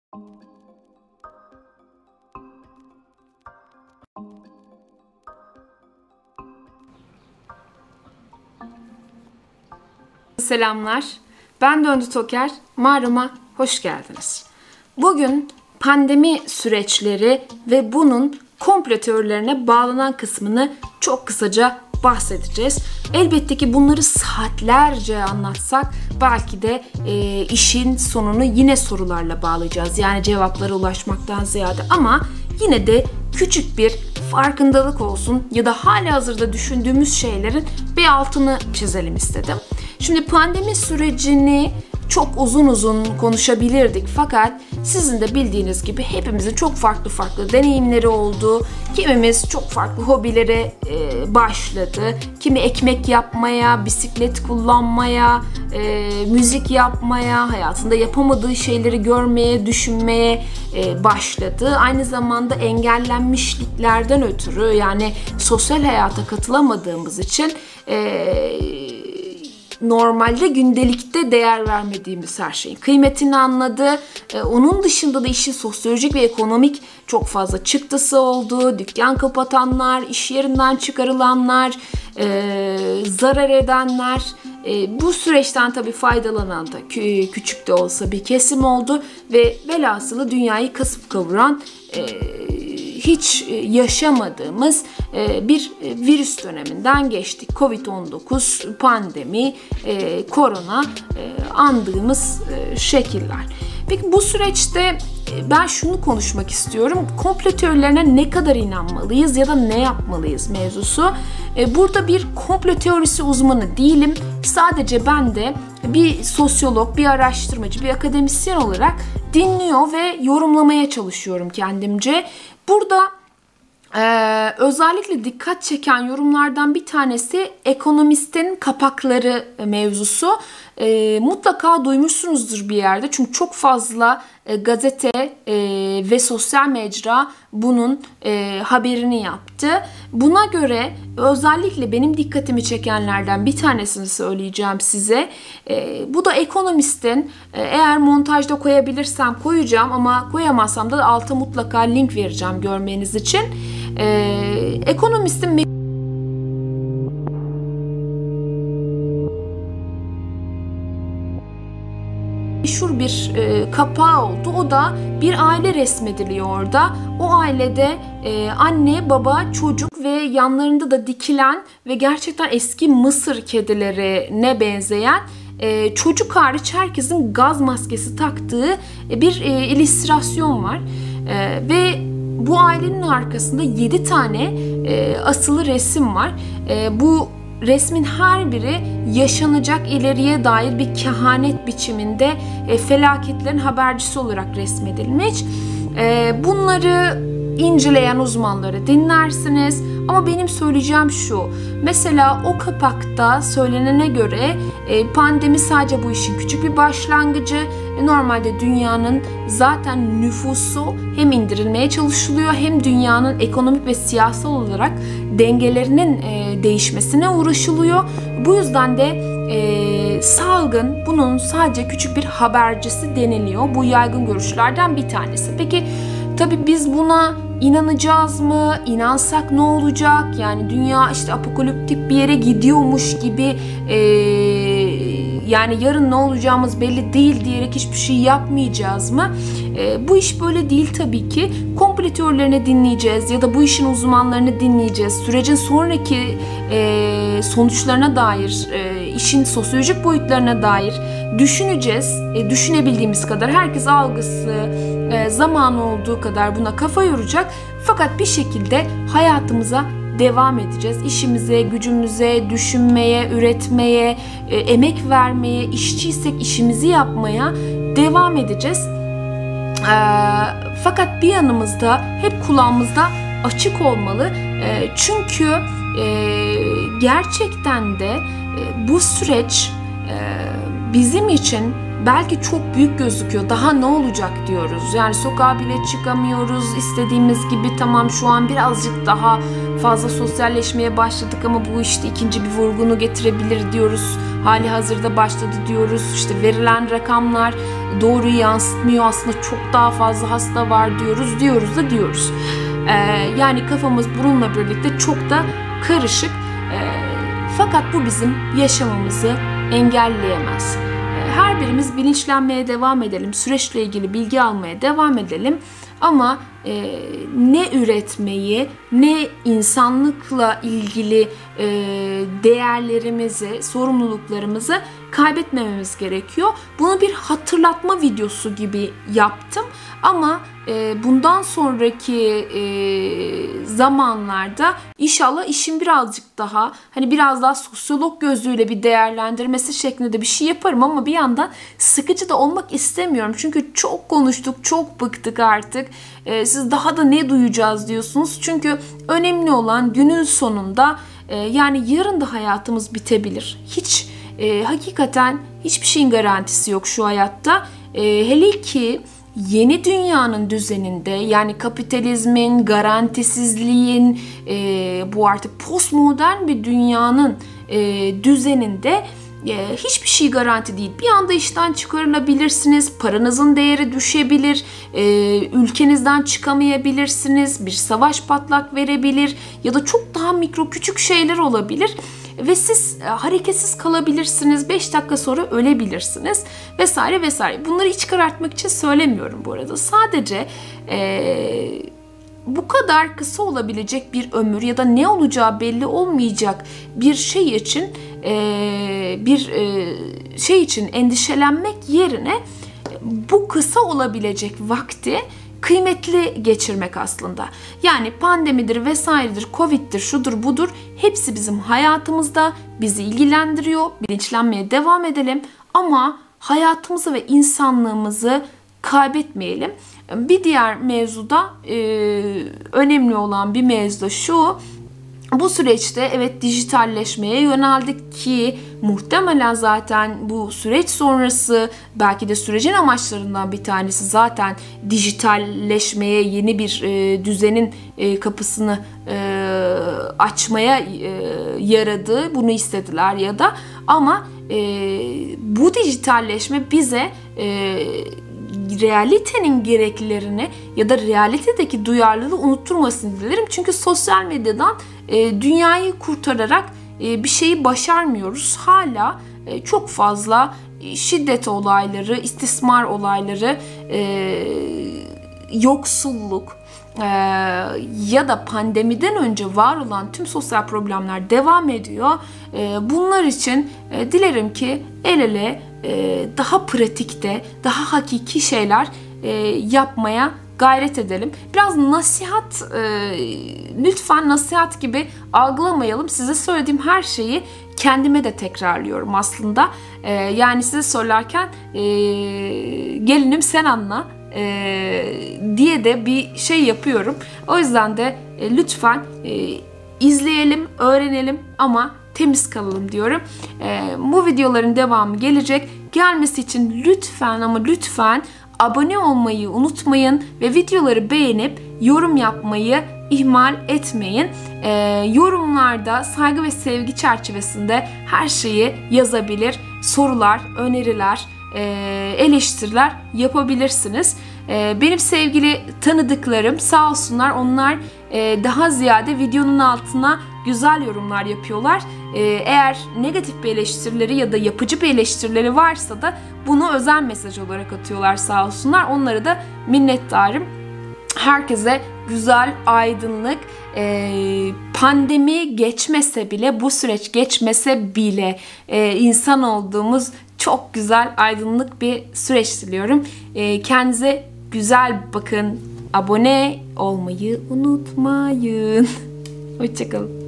Selamlar, ben Döndü Toker, mağarama hoş geldiniz. Bugün pandemi süreçleri ve bunun komplo teorilerine bağlanan kısmını çok kısaca bahsedeceğiz. Elbette ki bunları saatlerce anlatsak belki de işin sonunu yine sorularla bağlayacağız. Yani cevaplara ulaşmaktan ziyade, ama yine de küçük bir farkındalık olsun ya da halihazırda düşündüğümüz şeylerin bir altını çizelim istedim. Şimdi pandemi sürecini çok uzun konuşabilirdik, fakat sizin de bildiğiniz gibi hepimizin çok farklı deneyimleri oldu. Kimimiz çok farklı hobilere başladı. Kimi ekmek yapmaya, bisiklet kullanmaya, müzik yapmaya, hayatında yapamadığı şeyleri görmeye, düşünmeye başladı. Aynı zamanda engellenmişliklerden ötürü, yani sosyal hayata katılamadığımız için normalde gündelikte değer vermediğimiz her şeyin kıymetini anladı. Onun dışında da işin sosyolojik ve ekonomik çok fazla çıktısı oldu. Dükkan kapatanlar, iş yerinden çıkarılanlar, zarar edenler. Bu süreçten tabii faydalanan da küçük de olsa bir kesim oldu ve velhasılı dünyayı kasıp kavuran, hiç yaşamadığımız bir virüs döneminden geçtik. Covid-19, pandemi, korona andığımız şekiller. Peki bu süreçte ben şunu konuşmak istiyorum. Komplo teorilerine ne kadar inanmalıyız ya da ne yapmalıyız mevzusu. Burada bir komplo teorisi uzmanı değilim. Sadece ben de bir sosyolog, bir araştırmacı, bir akademisyen olarak dinliyor ve yorumlamaya çalışıyorum kendimce. Burada özellikle dikkat çeken yorumlardan bir tanesi Ekonomist'in kapakları mevzusu. Mutlaka duymuşsunuzdur bir yerde, çünkü çok fazla gazete ve sosyal mecra bunun haberini yaptı. Buna göre özellikle benim dikkatimi çekenlerden bir tanesini söyleyeceğim size. Bu da Ekonomist'in, eğer montajda koyabilirsem koyacağım, ama koyamazsam da alta mutlaka link vereceğim görmeniz için. Ekonomist'in meşhur bir kapağı oldu. O da bir aile resmediliyor orada. O ailede anne, baba, çocuk ve yanlarında da dikilen ve gerçekten eski Mısır kedilerine benzeyen, çocuk hariç herkesin gaz maskesi taktığı bir illüstrasyon var. Ve bu ailenin arkasında 7 tane asılı resim var. Bu resmin her biri yaşanacak ileriye dair bir kehanet biçiminde felaketlerin habercisi olarak resmedilmiş. Bunları inceleyen uzmanları dinlersiniz. Ama benim söyleyeceğim şu. Mesela o kapakta söylenene göre pandemi sadece bu işin küçük bir başlangıcı. Normalde dünyanın zaten nüfusu hem indirilmeye çalışılıyor, hem dünyanın ekonomik ve siyasal olarak dengelerinin değişmesine uğraşılıyor. Bu yüzden de salgın bunun sadece küçük bir habercisi deniliyor. Bu yaygın görüşlerden bir tanesi. Peki tabii biz buna İnanacağız mı? İnansak ne olacak? Yani dünya işte apokaliptik bir yere gidiyormuş gibi, yani yarın ne olacağımız belli değil diyerek hiçbir şey yapmayacağız mı? Bu iş böyle değil tabii ki. Komplo teorilerini dinleyeceğiz ya da bu işin uzmanlarını dinleyeceğiz. Sürecin sonraki sonuçlarına dair, işin sosyolojik boyutlarına dair düşüneceğiz. Düşünebildiğimiz kadar, herkes algısı, zamanı olduğu kadar buna kafa yoracak. Fakat bir şekilde hayatımıza devam edeceğiz. İşimize, gücümüze, düşünmeye, üretmeye, emek vermeye, işçiysek işimizi yapmaya devam edeceğiz. Fakat bir yanımızda, hep kulağımızda açık olmalı. Çünkü gerçekten de bu süreç bizim için belki çok büyük gözüküyor. Daha ne olacak diyoruz. Yani sokağa bile çıkamıyoruz istediğimiz gibi. Tamam, şu an birazcık daha fazla sosyalleşmeye başladık ama bu işte ikinci bir vurgunu getirebilir diyoruz. Hali hazırda başladı diyoruz. İşte verilen rakamlar doğruyu yansıtmıyor. Aslında çok daha fazla hasta var diyoruz. Yani kafamız bununla birlikte çok da karışık. Fakat bu bizim yaşamamızı engelleyemez. Her birimiz bilinçlenmeye devam edelim. Süreçle ilgili bilgi almaya devam edelim. Ama ne üretmeyi, ne insanlıkla ilgili değerlerimizi, sorumluluklarımızı kaybetmememiz gerekiyor. Bunu bir hatırlatma videosu gibi yaptım. Ama bundan sonraki zamanlarda inşallah işin birazcık daha, hani biraz daha sosyolog gözüyle bir değerlendirmesi şeklinde de bir şey yaparım, ama bir yandan sıkıcı da olmak istemiyorum. Çünkü çok konuştuk, çok bıktık artık. Siz daha da ne duyacağız diyorsunuz. Çünkü önemli olan günün sonunda, yani yarın da hayatımız bitebilir. Hakikaten hiçbir şeyin garantisi yok şu hayatta. Hele ki yeni dünyanın düzeninde, yani kapitalizmin, garantisizliğin, bu artık postmodern bir dünyanın düzeninde hiçbir şey garanti değil. Bir anda işten çıkarılabilirsiniz, paranızın değeri düşebilir, ülkenizden çıkamayabilirsiniz, bir savaş patlak verebilir ya da çok daha mikro küçük şeyler olabilir. Ve siz hareketsiz kalabilirsiniz, 5 dakika sonra ölebilirsiniz vesaire vesaire. Bunları hiç karartmak için söylemiyorum bu arada. Sadece bu kadar kısa olabilecek bir ömür ya da ne olacağı belli olmayacak bir şey için endişelenmek yerine bu kısa olabilecek vakti kıymetli geçirmek aslında. Yani pandemidir vesairedir, Covid'dir, şudur budur, hepsi bizim hayatımızda, bizi ilgilendiriyor. Bilinçlenmeye devam edelim ama hayatımızı ve insanlığımızı kaybetmeyelim. Bir diğer mevzuda önemli olan bir mevzu da şu: bu süreçte evet dijitalleşmeye yöneldik ki muhtemelen zaten bu süreç sonrası belki de sürecin amaçlarından bir tanesi zaten dijitalleşmeye, yeni bir düzenin kapısını açmaya yaradı. Bunu istediler ya da, ama bu dijitalleşme bize realitenin gereklilerini ya da realitedeki duyarlılığı unutturmasını dilerim. Çünkü sosyal medyadan dünyayı kurtararak bir şeyi başarmıyoruz. Hala çok fazla şiddet olayları, istismar olayları, yoksulluk ya da pandemiden önce var olan tüm sosyal problemler devam ediyor. Bunlar için dilerim ki el ele daha pratikte, daha hakiki şeyler yapmaya gayret edelim. Biraz nasihat, lütfen nasihat gibi algılamayalım. Size söylediğim her şeyi kendime de tekrarlıyorum aslında. Yani size söylerken gelinim sen anla diye de bir şey yapıyorum. O yüzden de lütfen izleyelim, öğrenelim ama temiz kalalım diyorum. Bu videoların devamı gelecek. Gelmesi için lütfen ama lütfen abone olmayı unutmayın ve videoları beğenip yorum yapmayı ihmal etmeyin. Yorumlarda saygı ve sevgi çerçevesinde her şeyi yazabilir, sorular, öneriler, eleştiriler yapabilirsiniz. Benim sevgili tanıdıklarım sağ olsunlar, onlar daha ziyade videonun altına güzel yorumlar yapıyorlar. Eğer negatif bir eleştirileri ya da yapıcı bir eleştirileri varsa da bunu özel mesaj olarak atıyorlar sağ olsunlar. Onlara da minnettarım. Herkese güzel, aydınlık, pandemi geçmese bile, bu süreç geçmese bile insan olduğumuz çok güzel, aydınlık bir süreç diliyorum. Kendinize güzel bakın. Abone olmayı unutmayın. Hoşçakalın.